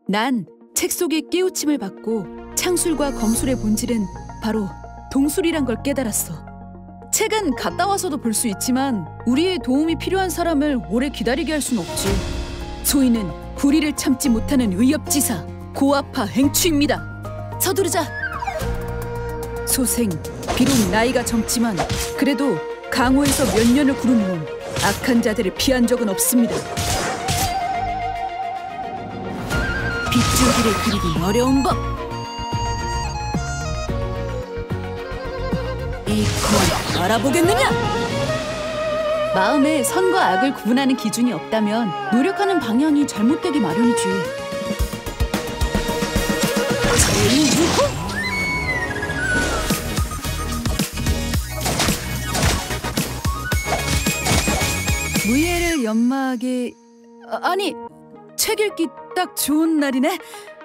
난 책 속의 깨우침을 받고 창술과 검술의 본질은 바로 동술이란 걸 깨달았어. 책은 갔다 와서도 볼 수 있지만 우리의 도움이 필요한 사람을 오래 기다리게 할 순 없지. 소인은 불의를 참지 못하는 의협지사 고아파 행추입니다. 서두르자. 소생, 비록 나이가 젊지만 그래도 강호에서 몇 년을 구른 후 악한 자들을 피한 적은 없습니다. 빗줄기를 그리기 어려운 법. 이걸 알아보겠느냐? 마음에 선과 악을 구분하는 기준이 없다면 노력하는 방향이 잘못되기 마련이지. 제2유호? 무예를 연마하게... 아니, 책 읽기 딱 좋은 날이네.